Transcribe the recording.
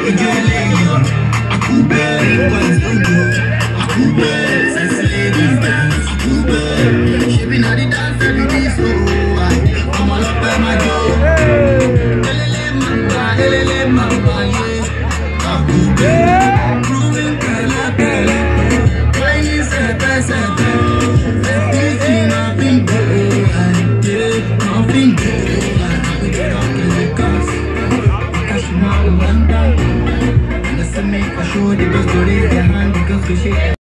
Make sure they just go raise their hand because we shake.